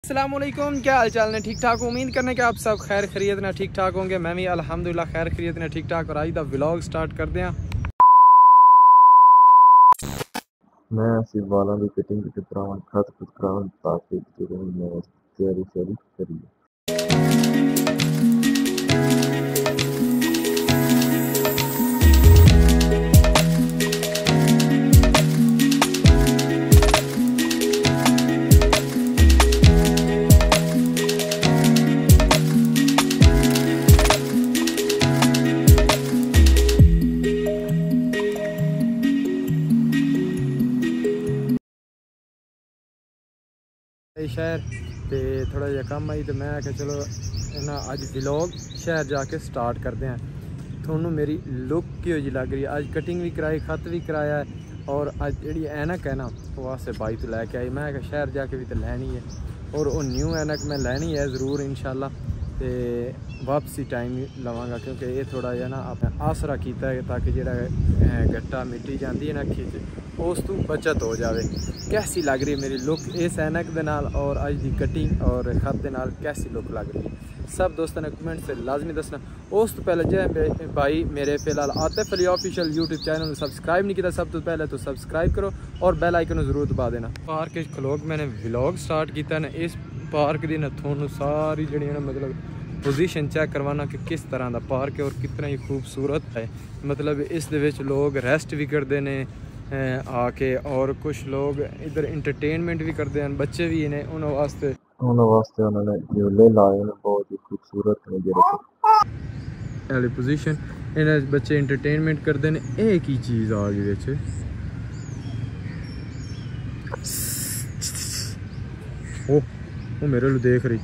अस्सलाम वालेकुम, क्या हाल चाल ने? ठीक ठाक। उम्मीद करने कि आप सब खैर खैरियत ना ठीक ठाक होंगे। मैं भी अल्हम्दुलिल्लाह खैर खैरियत ने ठीक ठाक। और आज दा व्लॉग स्टार्ट करते हैं। मैं ਅਸੀਂ ਵਾਲਾਂ ਦੀ ਕਟਿੰਗ ਕਰਾਉਣ ਖਤ ਕਰਾਉਣ ਤਾਂ ਕਿ ਜਦੋਂ ਮੈਂ ਤਿਆਰੀ ਕਰੀ शहर तो थोड़ा जहा कम आई तो मैं आख्या चलो ना अज व्लॉग शहर जाके स्टार्ट करते हैं। थोनू मेरी लुक की लग रही है। अज कटिंग भी कराई, खत भी कराया है। और अज जी ऐनक है ना वो वास्ते बाई तो लैके आई। मैं आख्या शहर जाके भी तो लैनी है और वो न्यू ऐनक मैं लैनी है ज़रूर इंशाल्लाह। तो वापसी टाइम लवांगा क्योंकि ये थोड़ा जहा ना अपना आसरा किया है ताकि जो गट्टा मिट्टी जाती है ना अखी च उस तो बचत हो जाए। कैसी लग रही है मेरी लुक इस ऐनक के नाल और अज की कटिंग और खत के नाल कैसी लुक लग रही है? सब दोस्तों ने कमेंट से लाजमी दसना। उस तो पहले जो भाई मेरे फिलहाल Atif Ali official YouTube channel subscribe नहीं किया सब तो पहले तो सब्सक्राइब करो और बेल आइकन जरूर दबा देना। पार्क खलोक मैंने व्लॉग स्टार्ट किया ना इस पार्क की ना थोनू सारी जी मतलब पोजीशन चेक करवाना कि किस तरह का पार्क है और कितना ही खूबसूरत है। मतलब इस दे विच लोग रेस्ट भी करते हैं आके और कुछ लोग इधर इंटरटेनमेंट भी करते हैं, बच्चे भी ने उन्होंने वास्ते उन्होंने झूले लाए ने बहुत ही खूबसूरत ने वाली पोजीशन इन्हें बच्चे इंटरटेनमेंट करते हैं। एक ही चीज़ आ गई बिच वो मेरे लो देख रही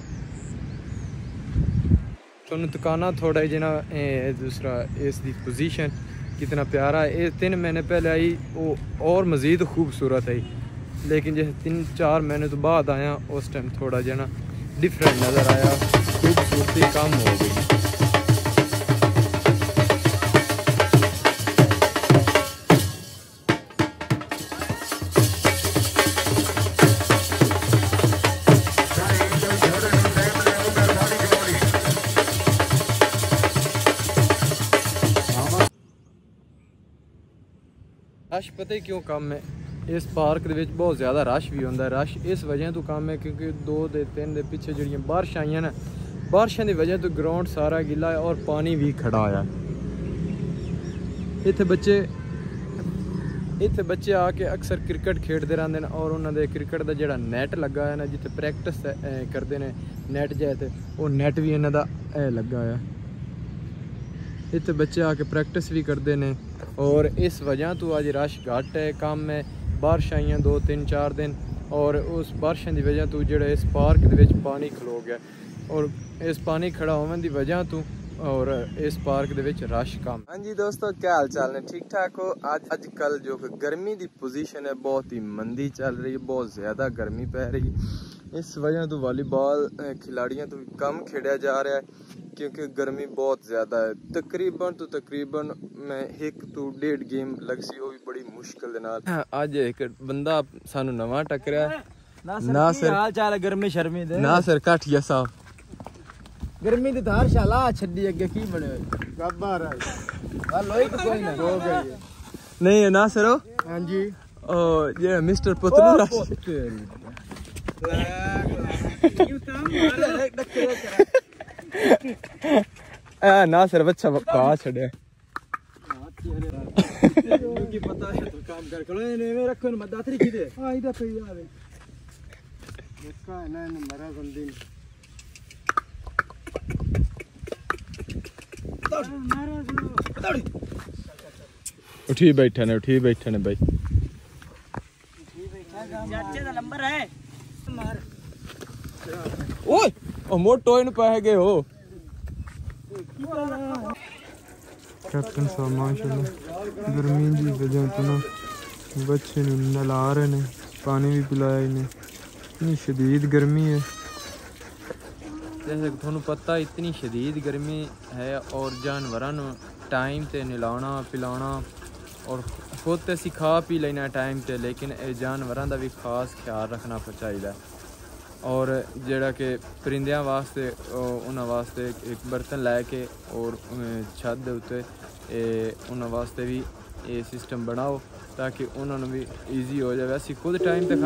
तुम दुकाना थोड़ा जना दूसरा इसकी पोजीशन कितना प्यारा है। ये 3 महीने पहले आई वो और मज़ीद खूबसूरत आई, लेकिन जैसे 3-4 महीने तो बाद आया उस टाइम थोड़ा जना डिफरेंट नज़र आया, खूबसूरती कम हो गई। रश पता ही क्यों कम है इस पार्क के बहुत ज़्यादा रश भी होता है। रश इस वजह तो कम है क्योंकि 2-3 दिन पिछे जी बारिश आईया ना, बारिशों की वजह तो ग्राउंड सारा गिला है और पानी भी खड़ा आया। इतने बच्चे आके अक्सर क्रिकेट खेडते रहते हैं और उन्होंने क्रिकेट का जोड़ा नैट लगा है ना जिथे प्रैक्टिस करते हैं नैट जाए वो नैट भी इन्हों का लगा है। इतने बच्चे आके प्रैक्टिस भी करते हैं और इस वजह तो अज रश घट है, कम है। बारिश आईयां 2-3-4 दिन और उस बारिशों की वजह तो जो इस पार्क के पानी खलो गया और इस पानी खड़ा होने की वजह तो और इस पार्क के रश कम। हाँ जी दोस्तों, क्या हाल चाल ने? ठीक ठाक हो? अजकल जो गर्मी की पोजीशन है बहुत ही मंदी चल रही है, बहुत ज़्यादा गर्मी पै रही है। इस वजह तो वॉलीबॉल खिलाड़ियों तो कम खेड़ा जा रहा है क्योंकि गर्मी बहुत ज़्यादा है। तकरीबन मैं 1-1.5 गेम लग सी वो भी बड़ी मुश्किल दे नाल। अज एक बंदा सानू नवा टकरिया ना सर हाल चाल गर्मी शर्मी दे ना सर काठिया साहब गर्मी दी धार शाला छड्डी अगे की बने गब्बार है लोई तो कोई ना हो गई है नहीं है ना सर। हां जी ओ ये मिस्टर पुतलू ना सर बच्चा कहा छड़े क्योंकि पता है तो काम कर करो ने रखो न दातरी की दे हां इधर पे यार इसका है ना मरा बंदी उठी बैठे ने भाई चाचे दा नंबर है मार ओए ओ मोटो इन पे गए हो कैप्टन साहब माशाल्लाह गर्मी की वजह तो ना बच्चे नला रहे ने, पानी भी पिलाया इन्हें। इतनी शदीद गर्मी है, जैसे थोनू पता इतनी शदीद गर्मी है और जानवरों टाइम ते नलाना पिलाना और खुद तो असी खा पी लेना टाइम ते, लेकिन जानवरों का भी खास ख्याल रखना चाहिए। और जेड़ा कि परिंदियां वास्ते उन्हां वास्ते एक बर्तन लैके और छत दे उत्ते उन्हां वास्ते भी ये सिस्टम बनाओ ताकि उन्होंने भी ईजी हो जाए। असी खुद टाइम पे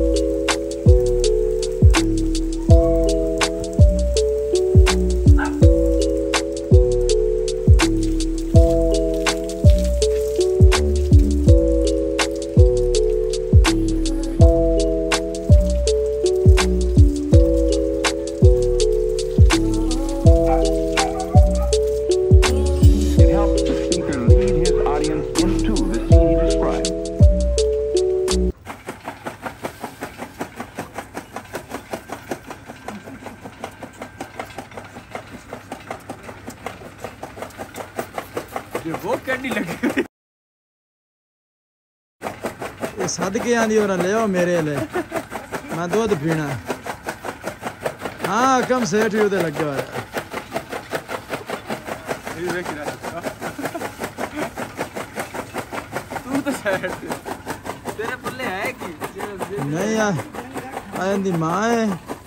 वो कड़ी लगी सदके आंदी और ले आओ मेरे लिए मैं दूध पीना। हाँ कम सेठ ही उधर लगे हुआ है। तू तो सेठ तेरे पल्ले है कि नहीं यार आंदी माँ है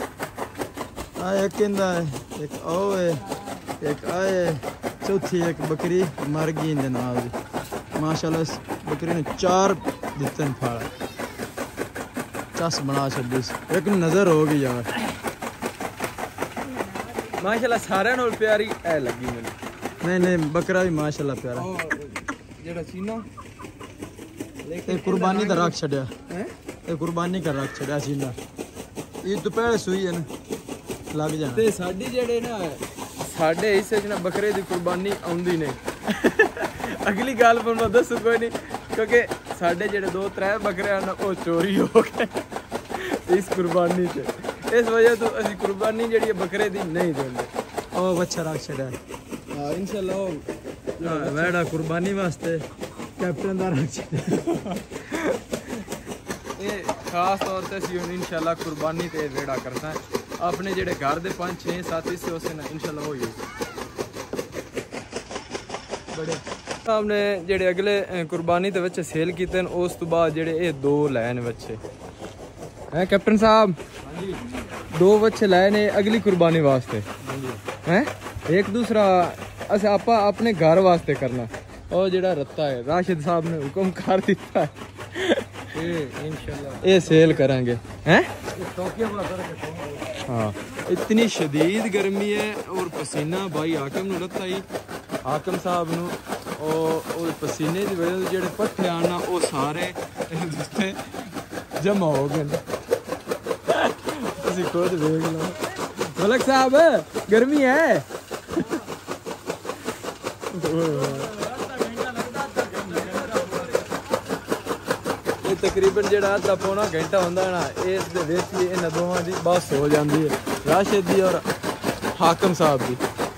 एक इंदा है एक ओ है एक आए चौथी एक बकरी मर गई इंदे नाल दी माशाल्लाह। इस बकरी ने 4 दित्ते फाड़ा चस बना छड़ी एक नजर हो गई यार माशाल्लाह सारे नाल प्यारी ऐ लगी मैनू। नहीं बकरा भी माशाल्लाह प्यारा जेड़ा सीना लेकिन कुर्बानी दा रख छड़या है कुर्बानी का रख छड़या सीना ये तो पहले सुई है ना लग जाना ते साडी जेड़े ना साढ़े हिस्से च ना बकरे की कुर्बानी आउंदी नहीं। अगली गल पर मैं दसूं कोई नहीं क्योंकि साढ़े जेड़े 2-3 बकरे हैं ना वो चोरी हो गए इस कुर्बानी से। इस वजह तो असी कुर्बानी जेड़ी बकरे दी नहीं देंगे। ओ बच्चा रख छड़ा हां इंशाल्लाह वेड़ा कुर्बानी वास्ते कैप्टन दा रख छड़ा ये खास तौर पे असी इंशाल्लाह कुर्बानी ते वेड़ा करता है अपने जेड़े घर दे 5-6-7 हिस्से उसे ना इंशाल्लाह हो जाए बड़े सामने जेड़े अगले कुर्बानी दे बच्चे सेल कीते न उस तो बाद जेड़े ये 2 लाए ने बच्चे हैं कैप्टन साहब 2 बच्चे लाए ने अगली कुर्बानी वास्ते हैं। एक दूसरा अस आपा अपने घर वास्ते करना और जेड़ा रत्ता है राशिद साहब ने हुक्म कर दिता है इंशाल्लाह ये सेल करेंगे हैं। हाँ इतनी शदीद गर्मी है और पसीना भाई हाकम नूं लत्ता ही हाकम साहब नूं और पसीने की वजह से जेड़े पट्ठे आना वो सारे जमा हो गए। असीं खुद देख लो मलक साहब गर्मी है ये तकरीबन जेड़ा आधा पौना घंटा होंदा ना इस दे विच ही इन्हां दोवां दी बस हो जांदी है राशिद दी और हाकम साहब दी।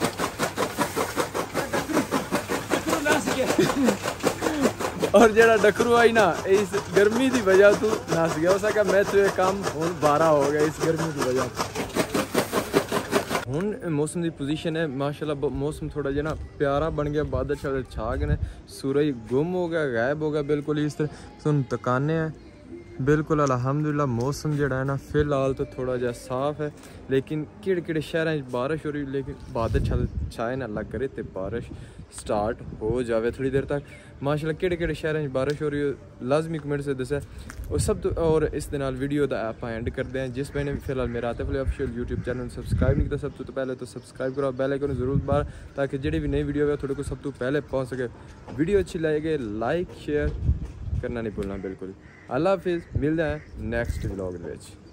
और जेड़ा डकरू आई ना इस गर्मी की वजह तो नस गया हो सका मैं तो काम हुण 12 हो गया इस गर्मी की वजह। हुण मौसम की पोजीशन है माशाल्लाह मौसम थोड़ा जिहा ना प्यारा बन गया बादल छा गए ने सूरज गुम हो गया गायब हो गया बिल्कुल इस तरह तुम तकाने हैं बिल्कुल अल्हम्दुलिल्लाह। मौसम जड़ा है ना फिलहाल तो थोड़ा जहा साफ है लेकिन किड़े शहरों बारिश हो रही लेकिन बादल छाए ना अल्लाह करे तो बारिश स्टार्ट हो जाए थोड़ी देर तक माशाल्लाह। किड़े शहरों बारिश हो रही है लाजमी कमेंट से दसा और सब तो और इस दे नाल वीडियो का आप एंड करते हैं। जिस मैंने फिलहाल मेरा Atif Ali official YouTube channel subscribe नहीं किया सब तो पहले तो सब्सक्राइब करो बेल आइकन जरूर दबाओ ताकि जी भी नई वीडियो है थोड़े को सब तो पहले पहुँच सके। वीडियो अच्छी लगे लाइक शेयर करना नहीं भूलना बिल्कुल। अल्लाह हाफिज़ मिलते हैं नेक्स्ट व्लॉग।